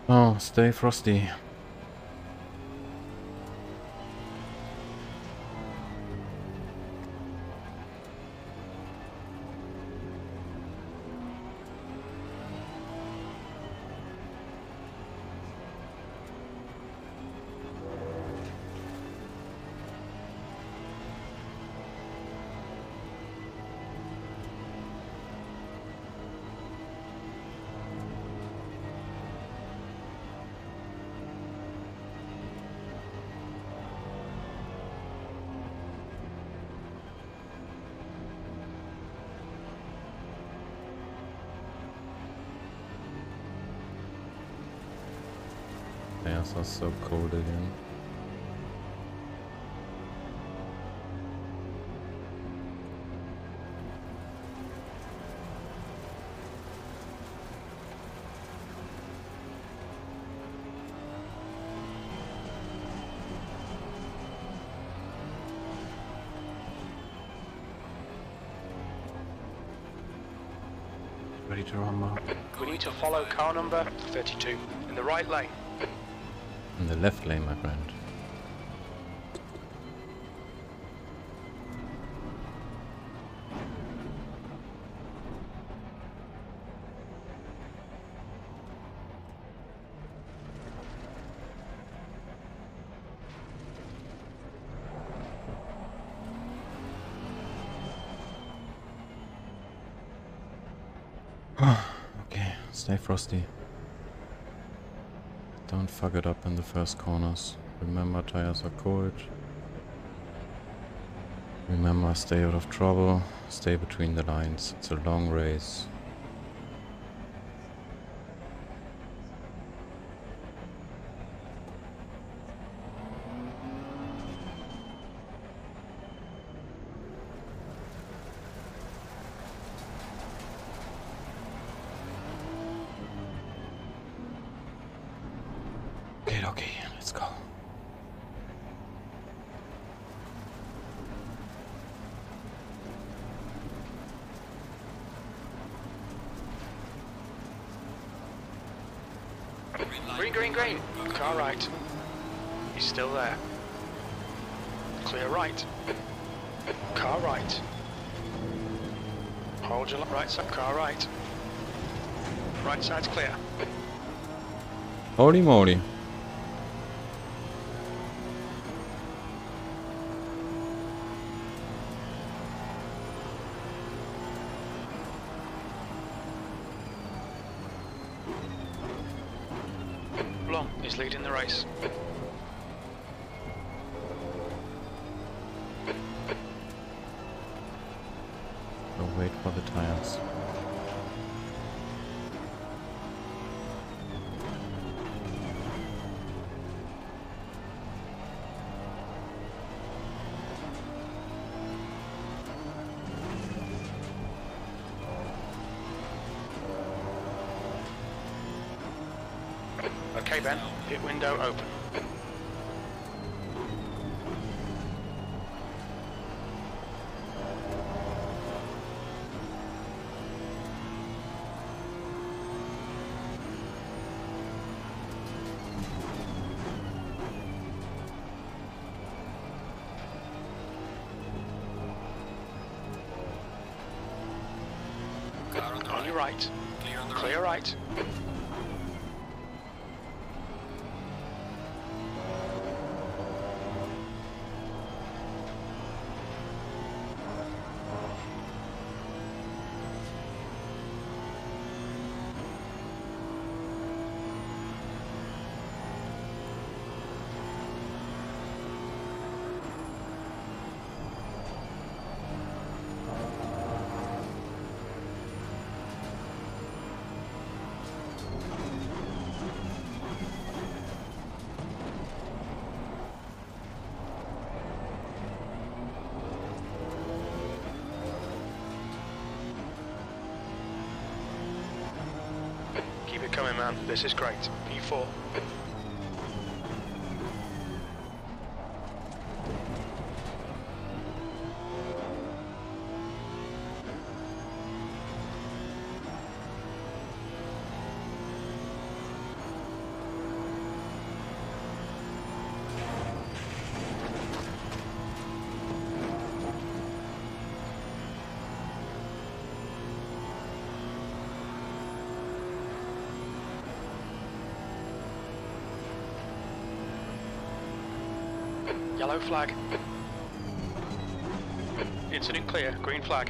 Oh, stay frosty. Tires are so cold again. Ready to run now. We need to follow car number 32 in the right lane. In the left lane, my friend. Okay, stay frosty. Don't fuck it up in the first corners. Remember, tires are cold. Remember, stay out of trouble. Stay between the lines. It's a long race. Okay, let's go. Green, green, green. Car right. He's still there. Clear right. Car right. Hold your right side. Car right. Right side's clear. Holy moly. Long is leading the race. So wait for the tires. Okay, Ben. Pit window open. On your right. Clear right. Keep it coming, man. This is great. P4. Yellow flag. Incident clear. Green flag.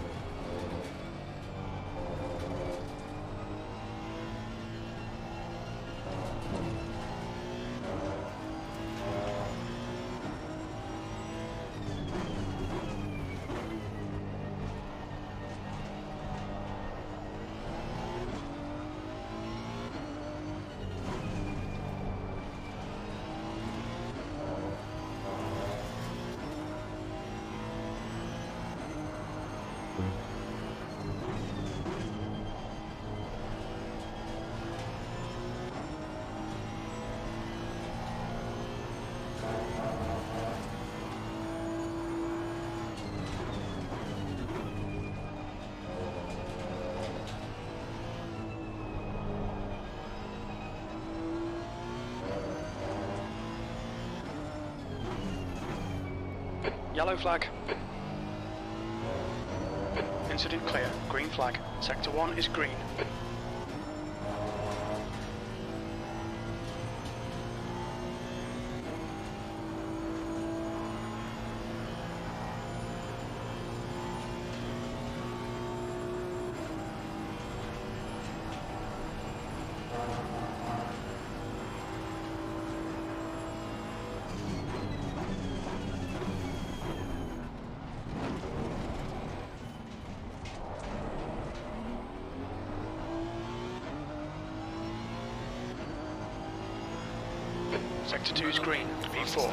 Yellow flag. Incident clear. Green flag. Sector 1 is green. Sector 2 is green. V4.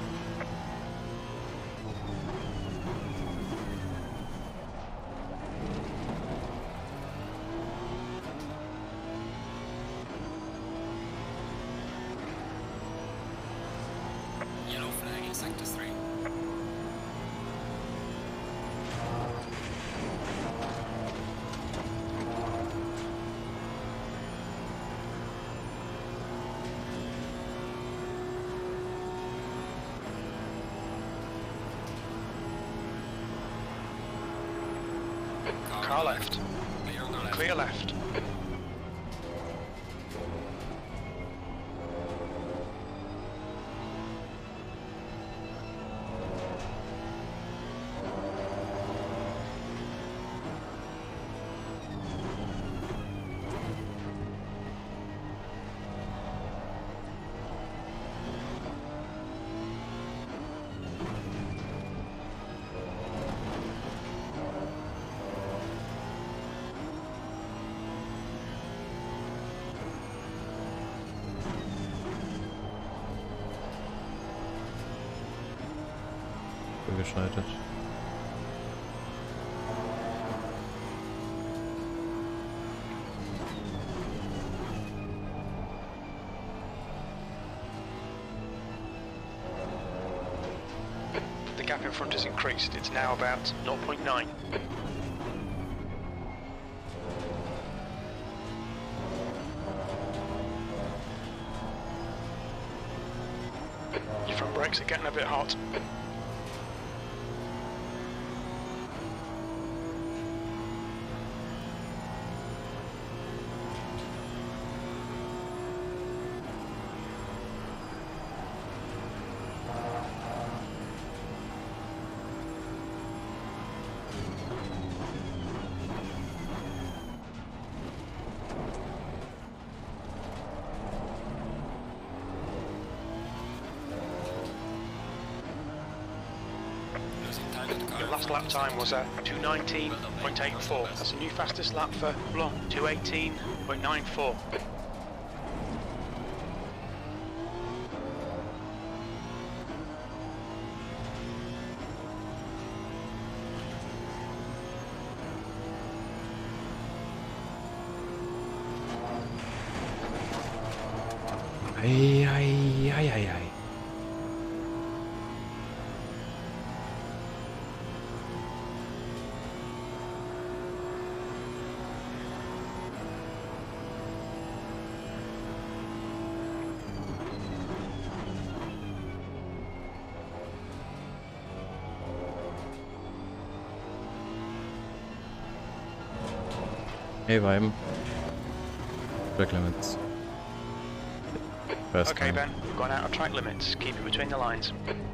Yellow flag in sector 3. Car left. Clear on the left. Clear left. Geschaltet. The gap in front has increased. It's now about 0.9. Your front brakes are getting a bit hot. Your last lap time was a 2:19.84. That's a new fastest lap for Blanc, 2:18.94. Ei, ei, ei, ei, ei. Hey, Weim. Track limits. First Okay, time. Ben, we've gone out of track limits. Keep it between the lines.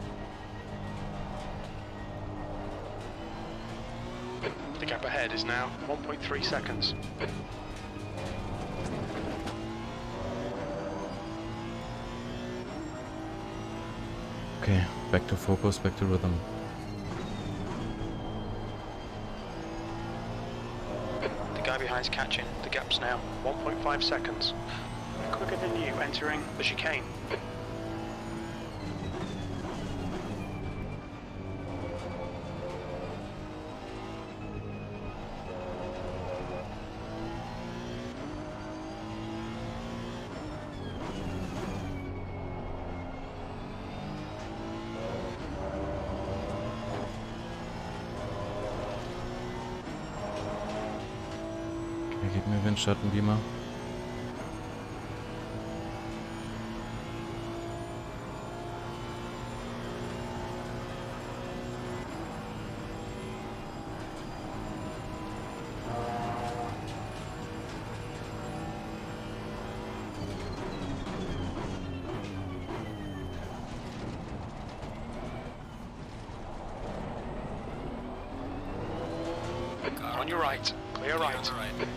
The gap ahead is now 1.3 seconds. Okay, back to focus, back to rhythm. The guy behind's catching. The gap's now 1.5 seconds. Quicker than you entering the chicane. Okay, gib mir Windschattenbeamer. On your right. Clear right. On the right.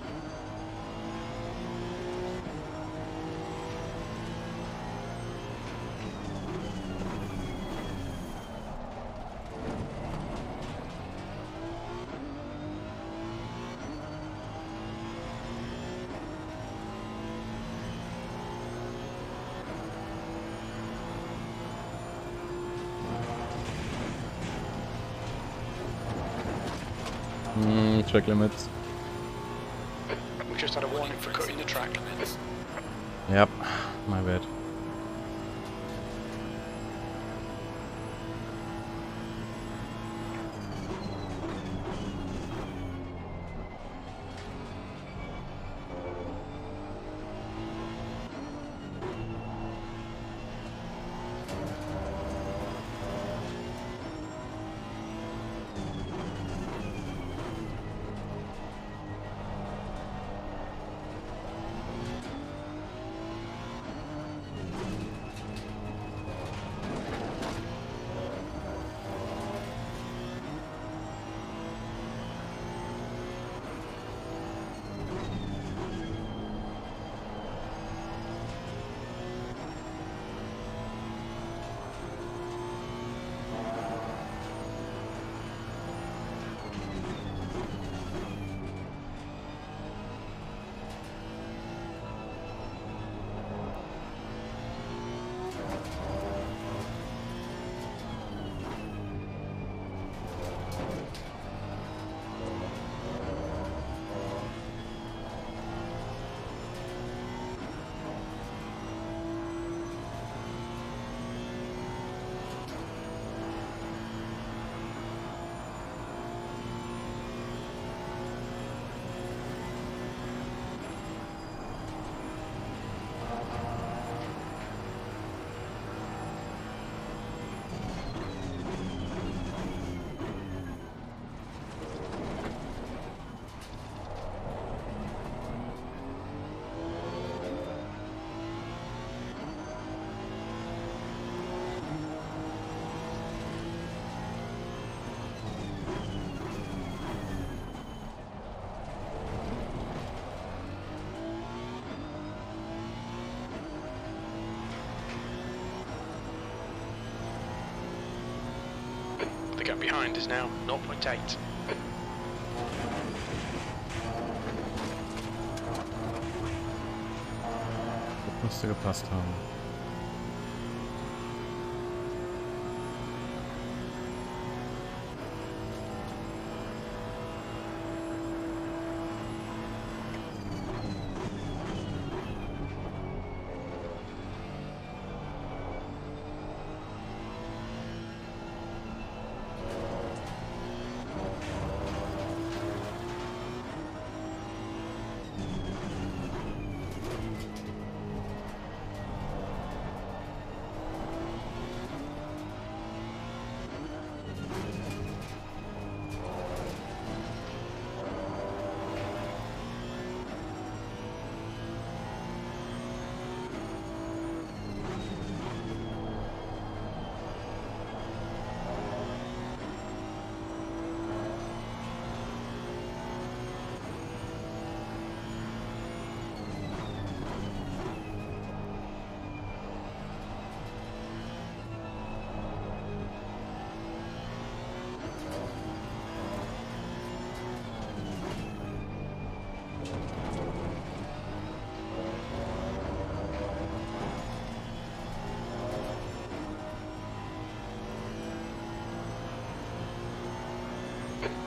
Track limits. We just had a warning for cutting the track. Limits. Yep, my bad. The gap behind is now 0.8. Das müsste gepasst haben.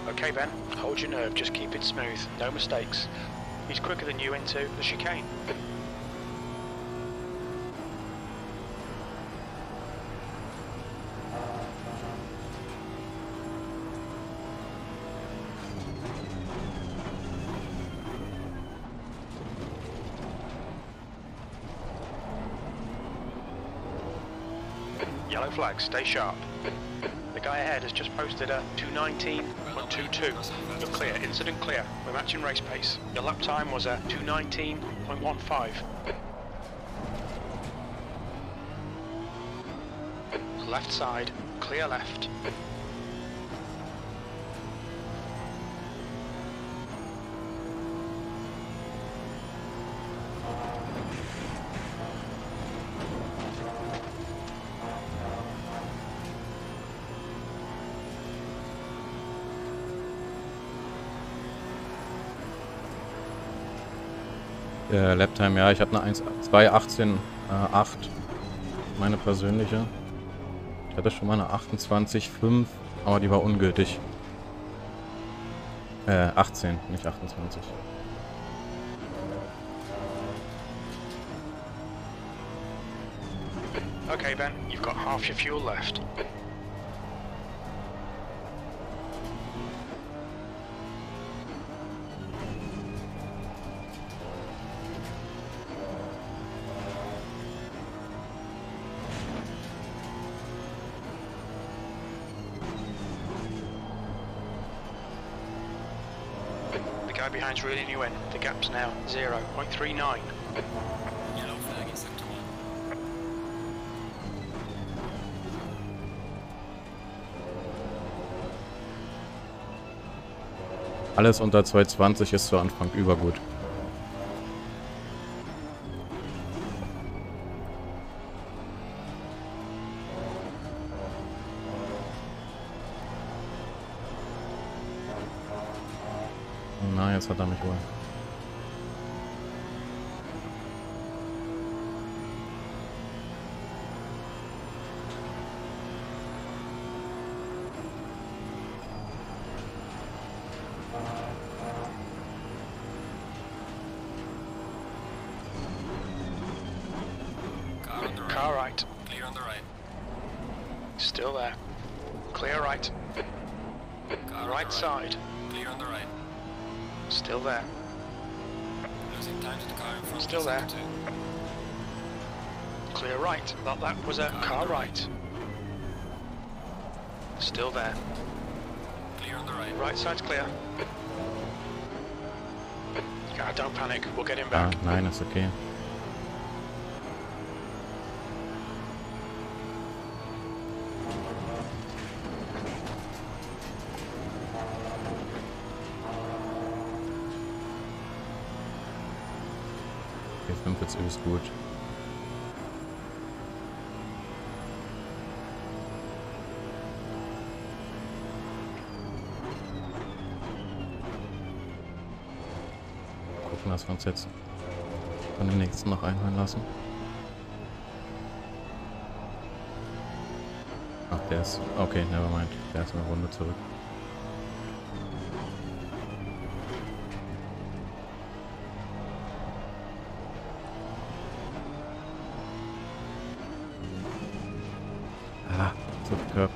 Okay, Ben, hold your nerve, just keep it smooth, no mistakes. He's quicker than you into the chicane. Yellow flag, stay sharp. The guy ahead has just posted a 219.22. You're clear, incident clear. We're matching race pace. Your lap time was a 219.15. Left side, clear left. Laptime, ja, ich habe eine 2.18.8, meine persönliche. Ich hatte schon mal eine 28.5, aber die war ungültig. 18, nicht 28. Okay, Ben, you've got half your fuel left. The guy behind's reeling you in. The gap's now 0.39. Yellow flag in sector 1. Alles unter 220 ist zu Anfang übergut. Na, jetzt hat er mich wohl. Car on the right. Car right. Clear on the right. Still there. Clear right. Car on Right the side. Clear on the right. Still there. Losing time to the car in front. Still in there. sector 2. Clear right. That was a car right. Still there. Clear on the right. Right side's clear. Don't panic. We'll get him Ah, back. nein, ist okay. Okay, 45 ist gut. Gucken, dass wir uns jetzt von dem nächsten noch einholen lassen. Ach, der ist... Okay, nevermind. Der ist eine Runde zurück. Ah, zu gekürbt.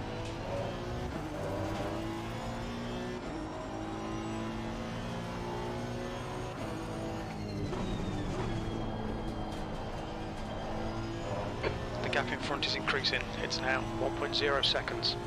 The gap in front is increasing. It's now 1.0 seconds.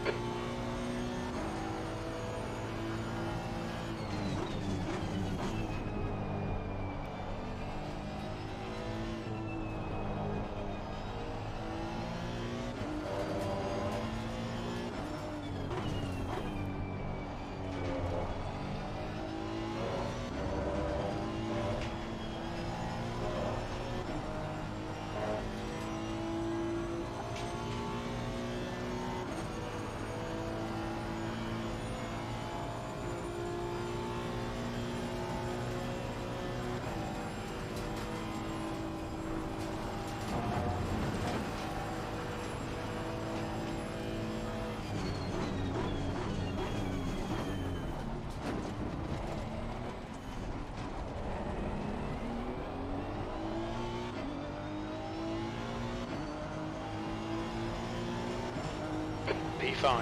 P5.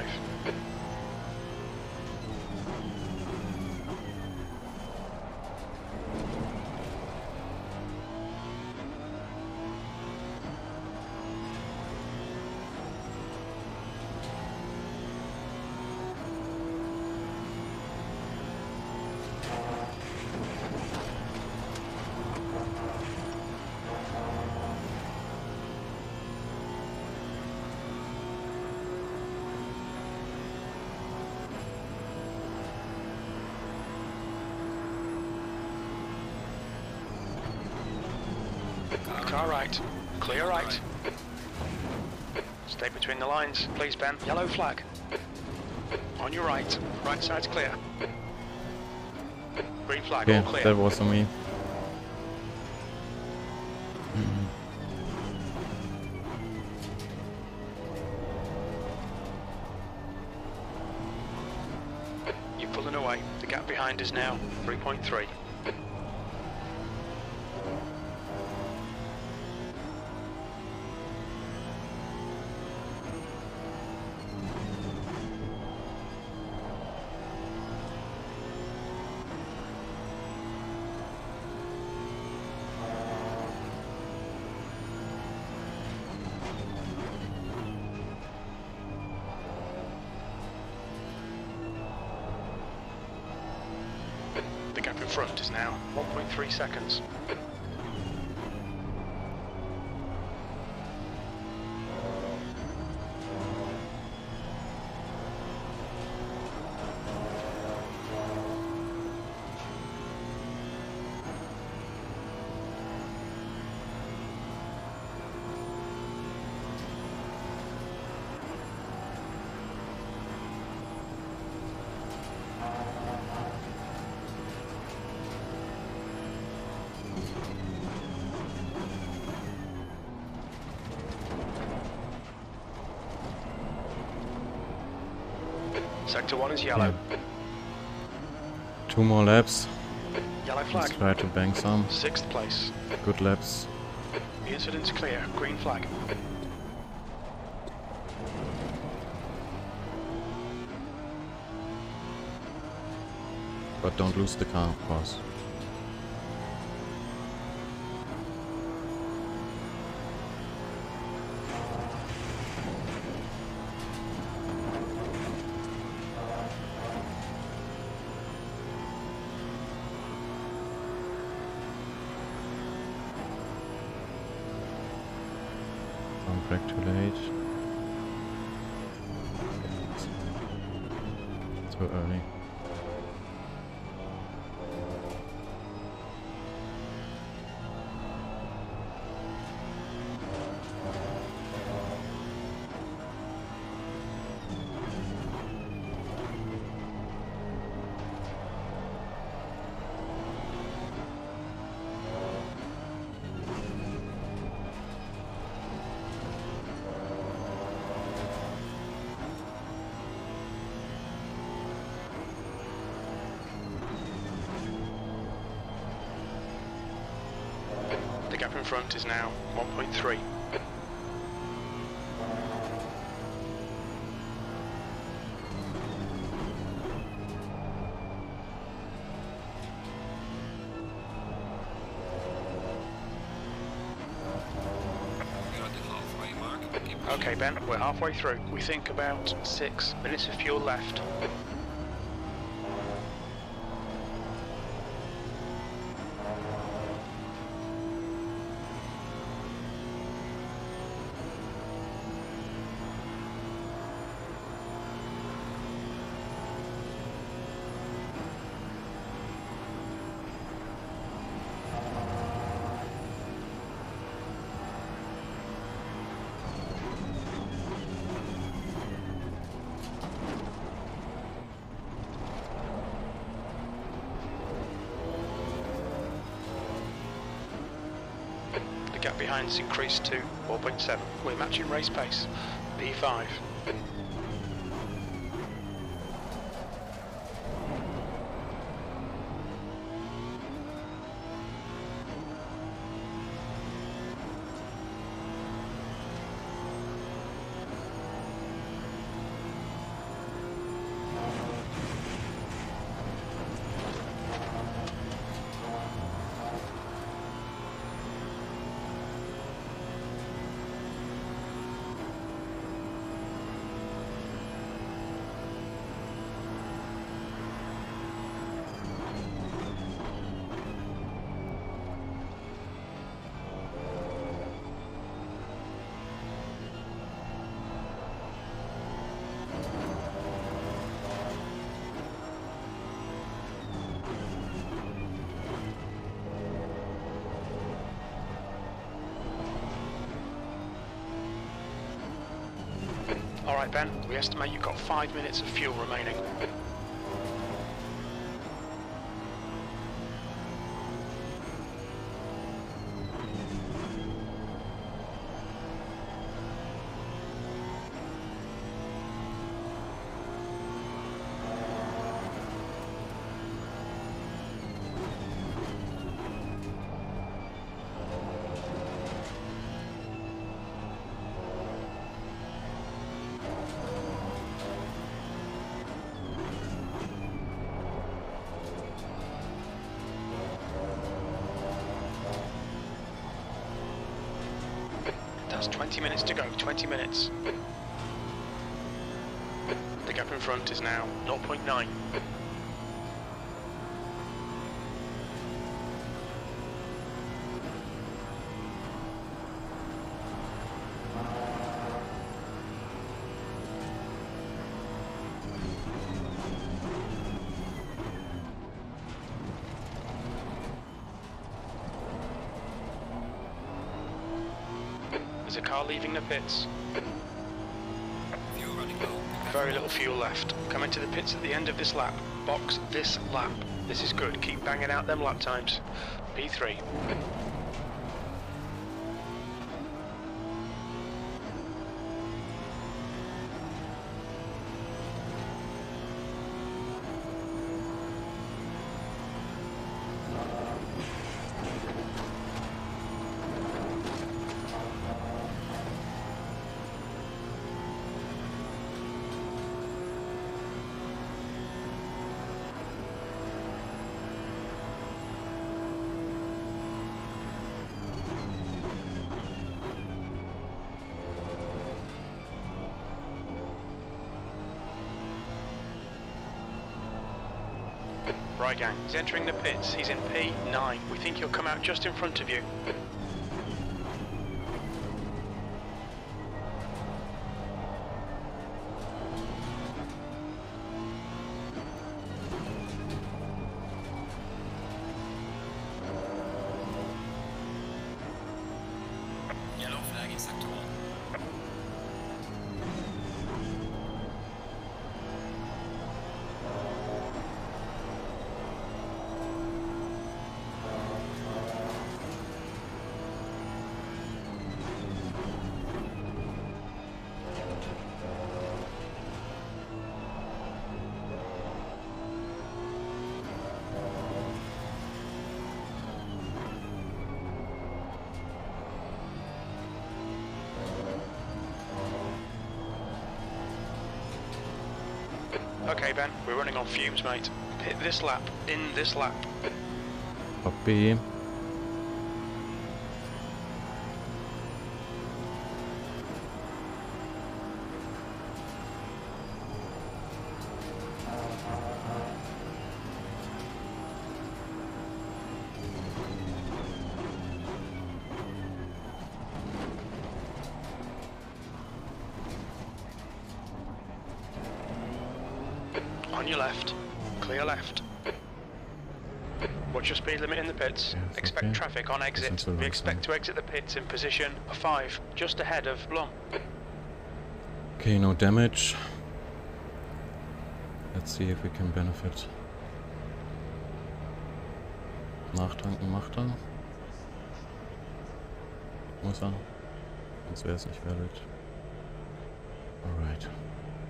Car right. Clear right. Stay between the lines, please, Ben. Yellow flag. On your right. Right side's clear. Green flag, Okay, all clear. that was on me. You're pulling away. The gap behind is now 3.3. The gap in front is now 1.3 seconds. Sector 1 is yellow. Yeah. 2 more laps. Yellow flag. Let's try to bank some. 6th place. Good laps. The incident's clear. Green flag. But don't lose the car, of course. Don't brake too late. Too early. The gap in front is now 1.3. We're at the halfway mark. Keep pushing. Okay, Ben, we're halfway through. We think about 6 minutes of fuel left. The gap behind's increased to 4.7. We're matching race pace. P5. Right, Ben, we estimate you've got 5 minutes of fuel remaining. That's 20 minutes to go, 20 minutes. The gap in front is now 0.9. There's a car leaving the pits. Fuel running low. Very little fuel left. Come into the pits at the end of this lap. Box this lap. This is good. Keep banging out them lap times. P3. Right, gang. He's entering the pits. He's in P9. We think he'll come out just in front of you. Yellow flag in sector 1. Okay, Ben, we're running on fumes, mate. Pit this lap, in this lap. Copy. On your left. Clear left. What's your speed limit in the pits? Yeah, Expect okay. traffic on exit. Listen to the We right expect side. to exit the pits in position 5, just ahead of Blum. Okay, no damage. Let's see if we can benefit. Nachtanken macht er. Muss er. Sonst wäre es nicht valid. Alright.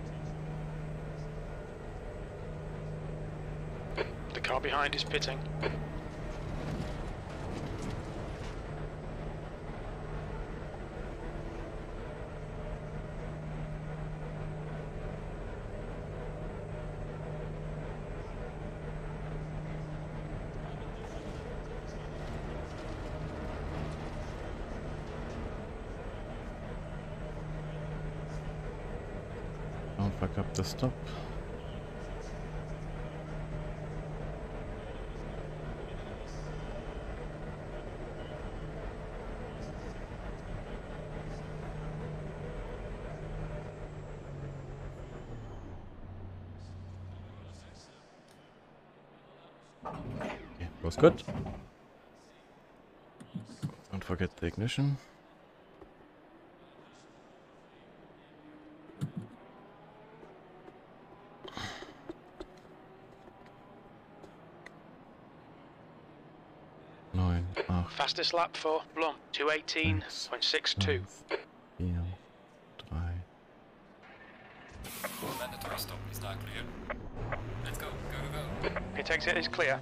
The car behind is pitting. Don't fuck up the stop. Okay, was good. Don't forget the ignition. 8, Fastest lap for Blum, 218.62. 4, 3. Mandatory stop is now clear. Let's go, go, go, go. Pit exit is clear.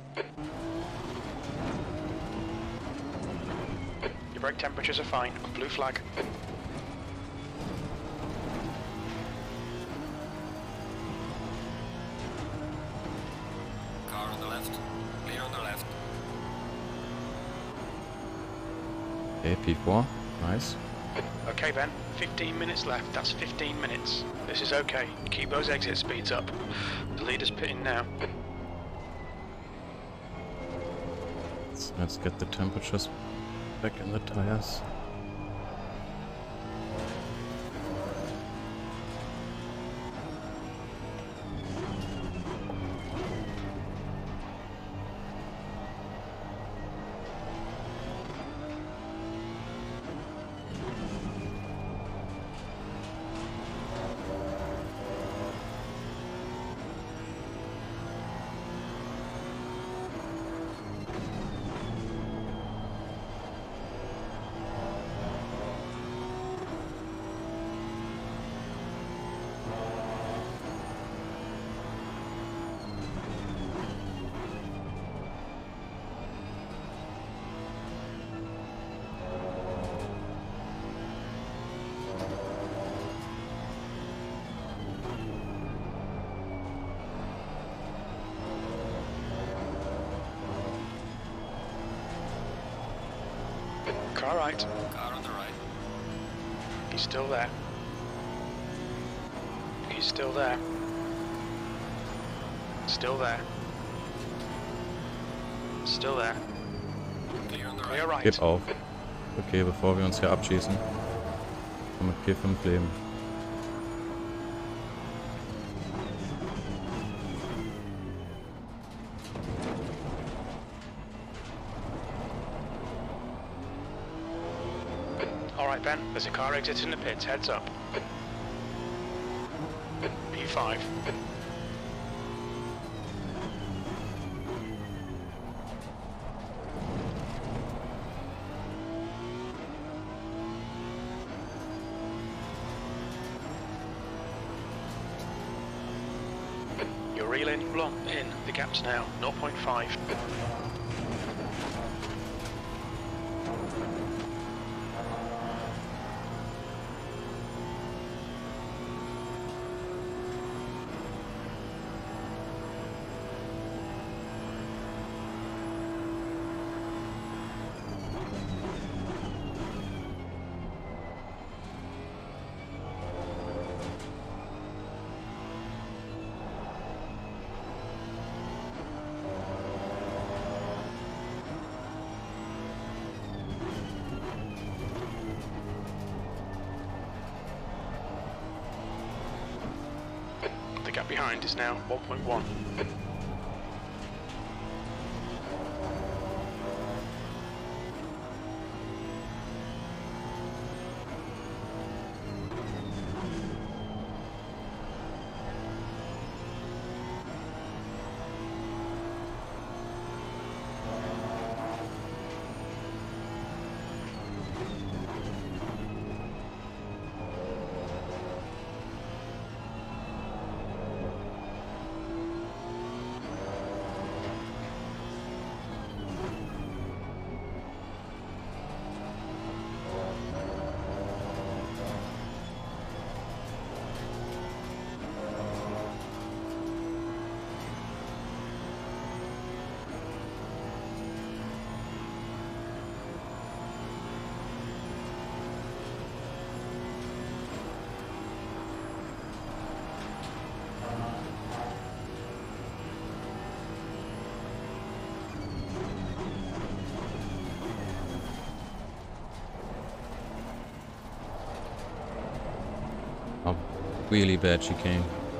Your brake temperatures are fine. Blue flag. Car on the left. Clear on the left. Okay, P4. Nice. Okay, Ben. 15 minutes left. That's 15 minutes. This is okay. Keep those exit speeds up. The leader's pitting now. Let's get the temperatures back in the tires. Car right. Car on the right. He's still there. He's still there. Still there. Still there. Clear on the Clear right. right. Gib auf. Okay, bevor wir uns hier abschießen. Mit P5 leben. Alright, Ben. There's a car exiting the pits. Heads up. P5. You're reeling. Blum in. The gap's now 0.5. The gap behind is now 1.1. Oh, really bad chicane.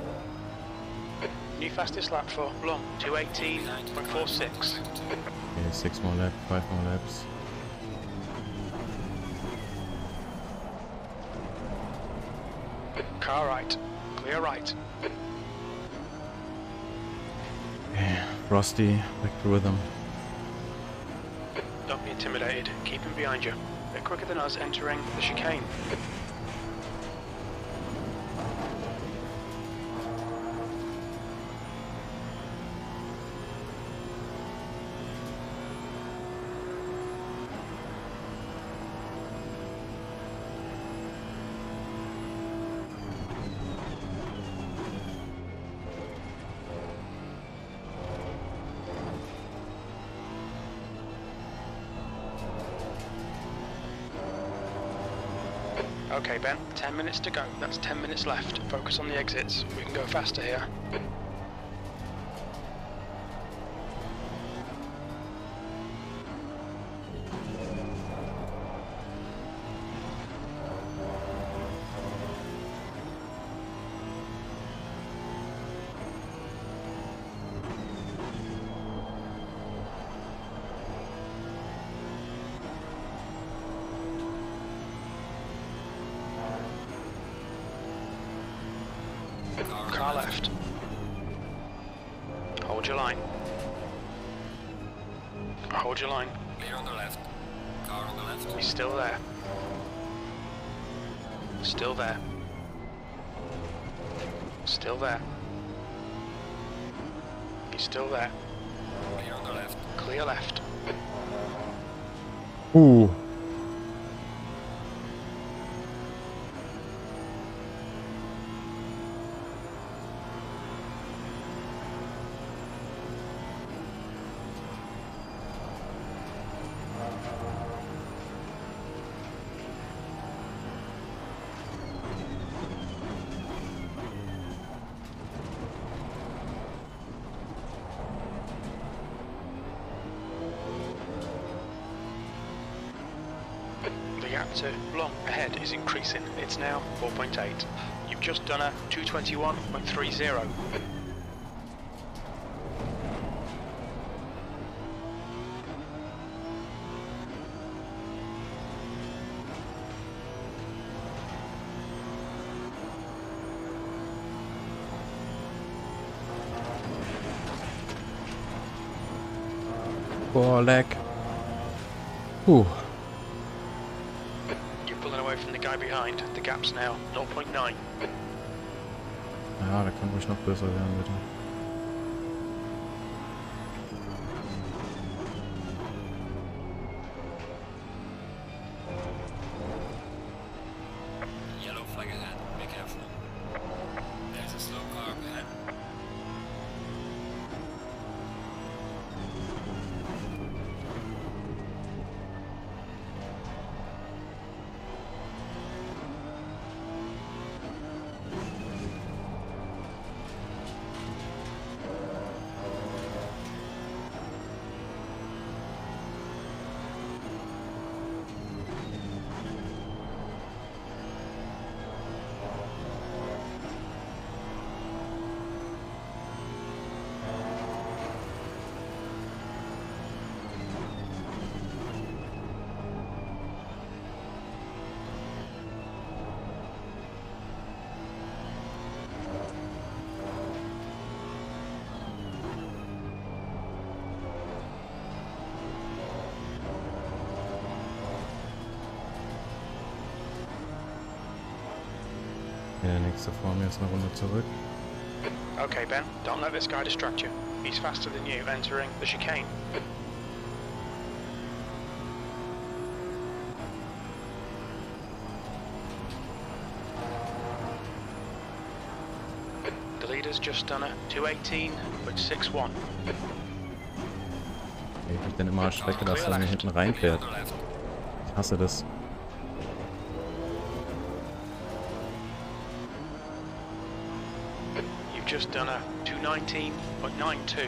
New fastest lap for Blum, 218.46. Okay, 6 more laps, 5 more laps. Car right. Clear right. Okay, Frosty, back to rhythm. Don't be intimidated. Keep him behind you. They're quicker than us entering the chicane. Okay, Ben, 10 minutes to go. That's 10 minutes left. Focus on the exits. We can go faster here. Car left. Hold your line. Hold your line. Clear on the left. Car on the left. He's still there. Still there. Still there. He's still there. Clear on the left. Clear left. Ooh. The gap to long ahead is increasing. It's now 4.8. You've just done a 221.30. Boah, lag. Puh. You're pulling away from the guy behind. The gap's now 0.9. Ja, der kann ruhig noch besser werden, bitte. Yellow flag ahead. Be careful. There's a slow car up ahead. Der nächste vor mir ist eine Runde zurück. Okay, Ben, don't let this guy distract you. He's faster than you entering the chicane. The leader's just done a 218.61. Ich mich dann immer erschrecke, dass er mir hinten reinfährt. Ich hasse das. You've just done a 219.92.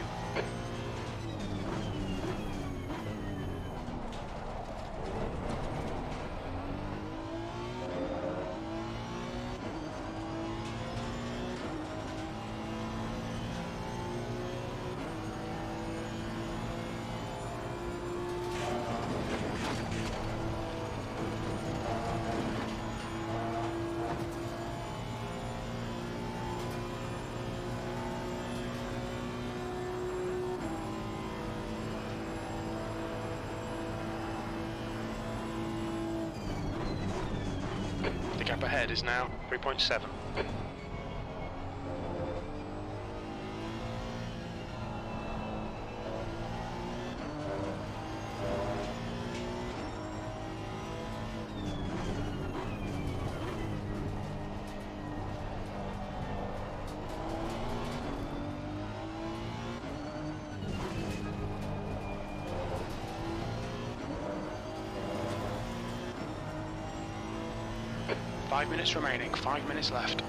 gap ahead is now 3.7. Five minutes remaining, 5 minutes left.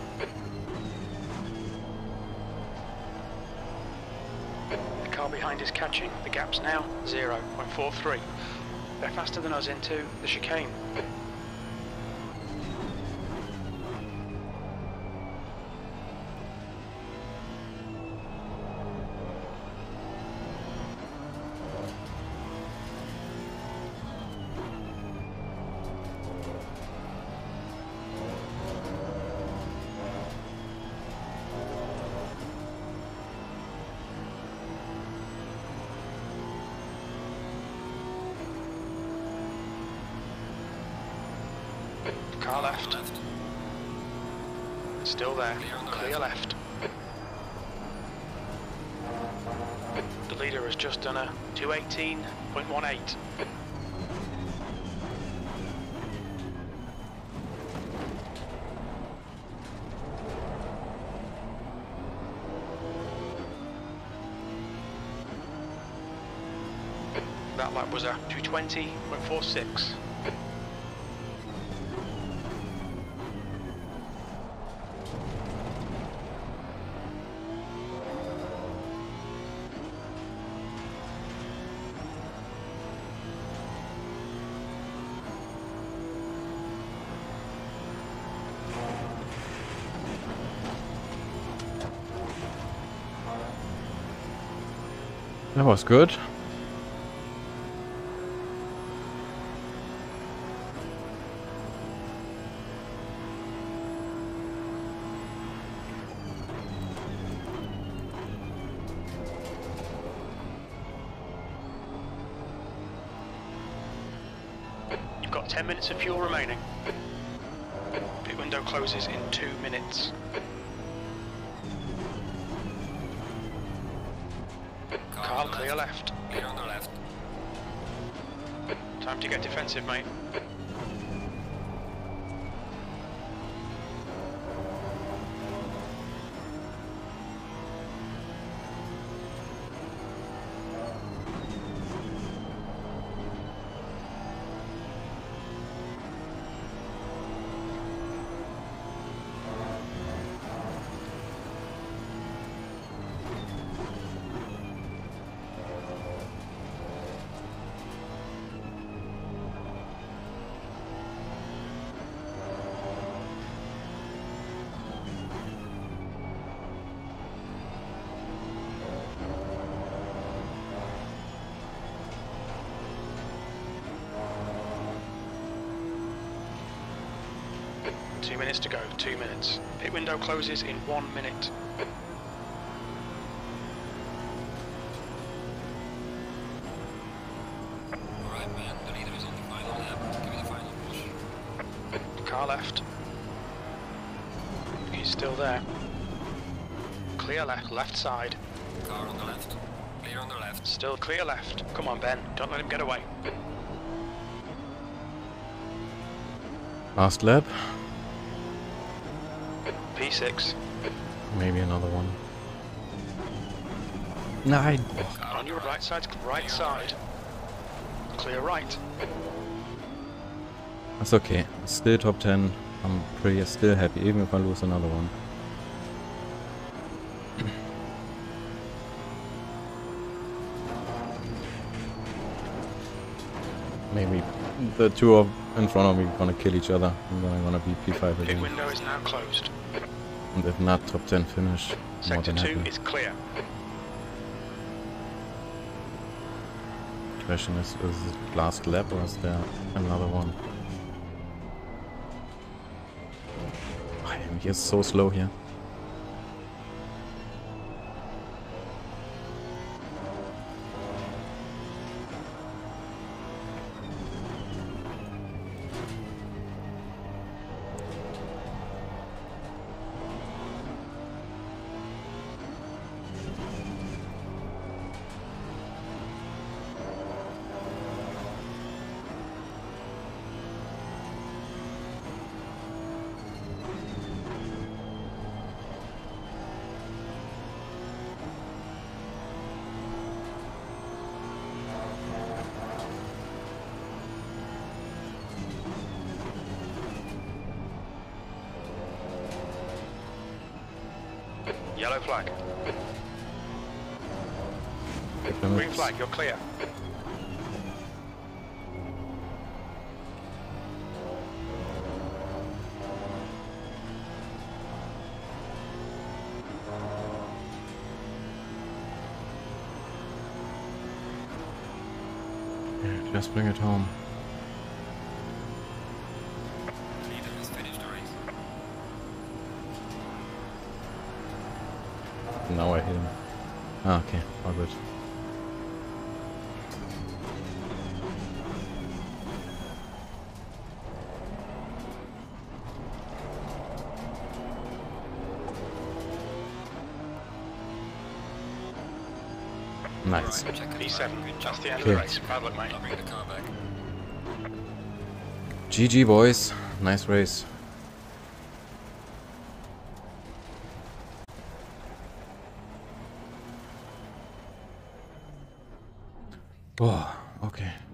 The car behind is catching, the gap's now 0.43. They're faster than us into the chicane. Car left. Still there. Clear left. The leader has just done a 218.18. That lap was a 220.46. That was good. You've got 10 minutes of fuel remaining. Pit window closes in 2 minutes. Carl, clear left. Clear on the left. Time to get defensive, mate. Two minutes to go, 2 minutes. Pit window closes in 1 minute. Alright, man, the leader is on the final lap. Give me the final push. Car left. He's still there. Clear left, left side. Car on the left. Clear on the left. Still clear left. Come on, Ben, don't let him get away. Last lap. P6. Maybe another one. Nine. On your right side, right side. Clear right. That's okay. Still top 10. I'm still happy, even if I lose another one. Maybe the two in front of me gonna kill each other, and then I'm gonna be P5 Pit again. window is now closed. And if not, top 10 finish. More Sector than 2 happy. is clear. Question is it last lap or is there another one? I am just so slow here. Yellow flag. Green flag, you're clear. Just bring it home. Leader has finished the race. Now I hit him. Ah, okay, all good. Nice. Right, check it. E7, Good job. that's the end Okay. of the race. Bad luck, mate. I'll bring the car back. GG boys, nice race. Oh, okay.